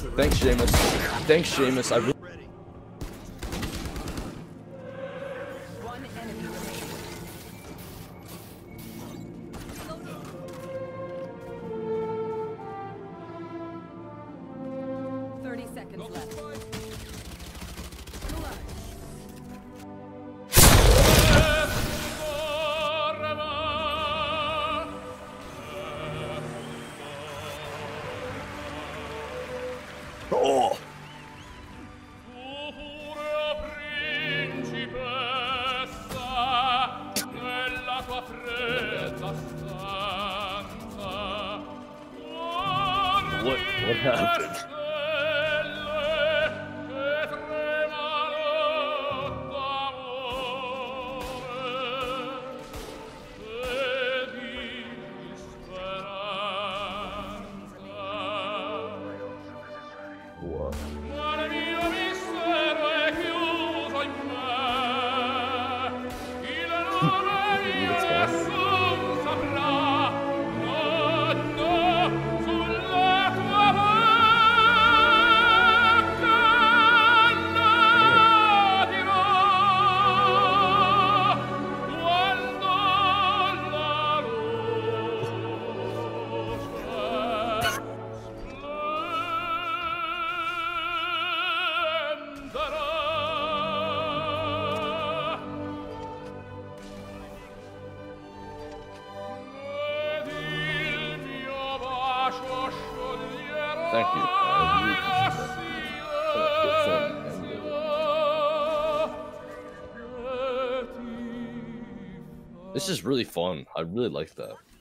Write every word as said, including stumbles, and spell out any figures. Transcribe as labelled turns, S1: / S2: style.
S1: Thanks, Seamus. Thanks, Seamus. I really.
S2: One enemy remaining. Thirty seconds left.
S1: Oh. What what happened? What? Thank you. I really appreciate that. This is really fun. I really like that.